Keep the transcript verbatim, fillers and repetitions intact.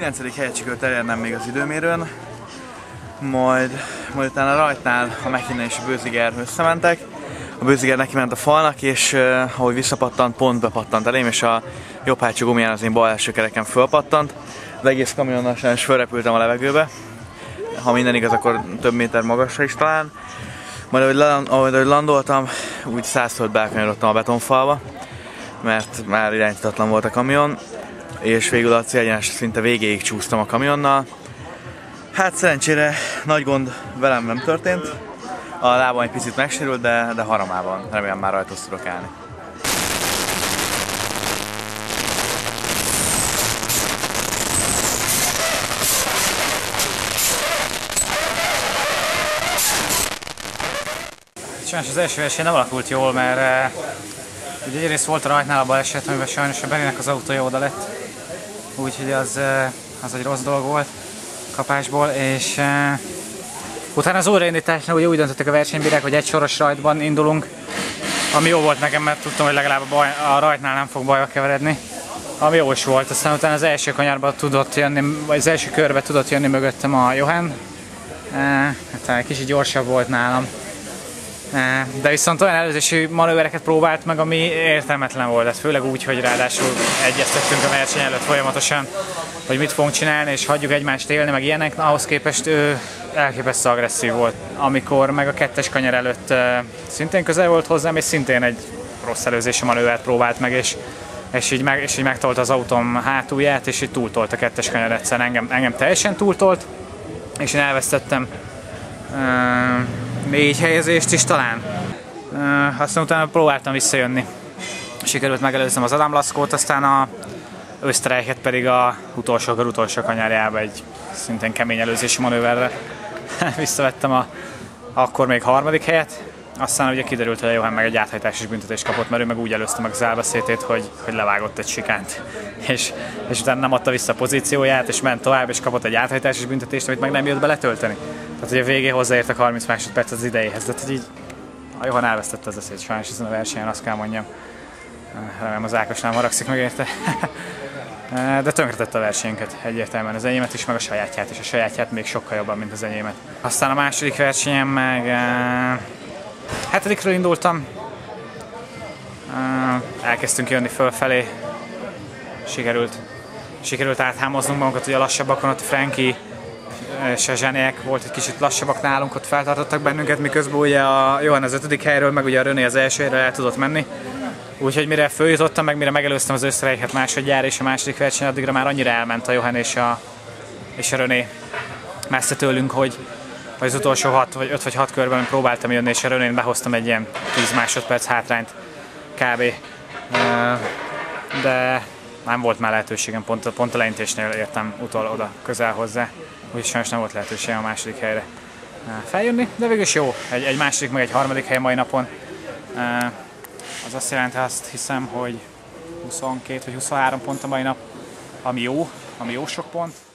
kilencedik helyet sikerült elérnem még az időmérőn, majd, majd utána rajtnál a McKinnon és a Bőziger összementek. A Bőziger neki ment a falnak, és uh, ahogy visszapattant, pont bepattant elém, és a jobb hátsó gumiján az én bal első kereken fölpattant. Az egész kamionnal sajnos fölrepültem a levegőbe. Ha minden igaz, akkor több méter magasra is talán. Majd ahogy, land, ahogy landoltam, úgy száz fölött belkanyarodtam a betonfalba, mert már irányítatlan volt a kamion, és végül a célegyenes szinte végéig csúsztam a kamionnal. Hát szerencsére nagy gond velem nem történt. A lábam egy picit megsérült, de, de haramában. Remélem már rajta tudok állni. Sajnos az első verseny nem alakult jól, mert uh, ugye egyrészt volt a rajtnál a baleset, amiben sajnos a Berinek az autója oda lett. Úgyhogy az, uh, az egy rossz dolog volt kapásból, és uh, utána az újraindításnál ugye úgy döntöttek a versenybírák, hogy egy soros rajtban indulunk, ami jó volt nekem, mert tudtam, hogy legalább a, baj, a rajtnál nem fog bajba keveredni, ami jó is volt. Aztán utána az első kanyarba tudott jönni, vagy az első körbe tudott jönni mögöttem a Johan. Uh, hát egy kicsit gyorsabb volt nálam. De viszont olyan előzési manővereket próbált meg, ami értelmetlen volt, ez főleg úgy, hogy ráadásul egyeztettünk a verseny előtt folyamatosan, hogy mit fogunk csinálni, és hagyjuk egymást élni, meg ilyenek. Ahhoz képest ő elképesztő agresszív volt, amikor meg a kettes kanyar előtt szintén közel volt hozzám, és szintén egy rossz előzési manővert próbált meg, és, és, így, meg, és így megtolta az autóm hátulját, és így túltolt a kettes kanyar egyszer, engem, engem teljesen túltolt, és én elvesztettem Uh, négy helyezést is talán. Uh, aztán utána próbáltam visszajönni. Sikerült megelőznem az Adam Laskót, aztán a Österreiket pedig a utolsó kör utolsó kanyarjába egy szintén kemény előzési manőverre visszavettem a akkor még harmadik helyet. Aztán ugye kiderült, hogy a Johan meg egy áthajtásos büntetést kapott, mert ő meg úgy előzte meg az Albacétét, hogy, hogy levágott egy sikánt. És, és utána nem adta vissza a pozícióját, és ment tovább, és kapott egy áthajtásos büntetést, amit meg nem jött beletölteni. Tehát ugye a végén hozzáértek harminc másodperc az idejéhez. Tehát hogy így a Johan elvesztette az eszét sajnos ezen a versenyen, azt kell mondjam. Remélem az Ákos nem haragszik meg érte. De tönkretette a versenyünket egyértelműen, az enyémet is, meg a sajátját, és a sajátját még sokkal jobban, mint az enyémet. Aztán a második versenyen meg hetedikről indultam, elkezdtünk jönni fölfelé, sikerült, sikerült áthámoznunk magunkat, ugye lassabbakon, ott a Frankie és a Zseniek volt egy kicsit lassabbak nálunk, ott feltartottak bennünket, miközben ugye a Johan az ötödik helyről, meg ugye a René az elsőre el tudott menni. Úgyhogy mire följutottam, meg mire megelőztem az Österreiket másodjára és a második verseny, addigra már annyira elment a Johan és a, és a René messze tőlünk, hogy az utolsó hat vagy öt vagy hat körben próbáltam jönni, és a Renén behoztam egy ilyen tíz másodperc hátrányt kb. De nem volt már lehetőségem, pont, pont a leintésnél értem utol oda közel hozzá, úgyhogy sajnos nem volt lehetőségem a második helyre feljönni, de végül is jó, egy, egy második meg egy harmadik hely mai napon. Az azt jelenti, azt hiszem, hogy huszonkét vagy huszonhárom pont a mai nap, ami jó, ami jó sok pont.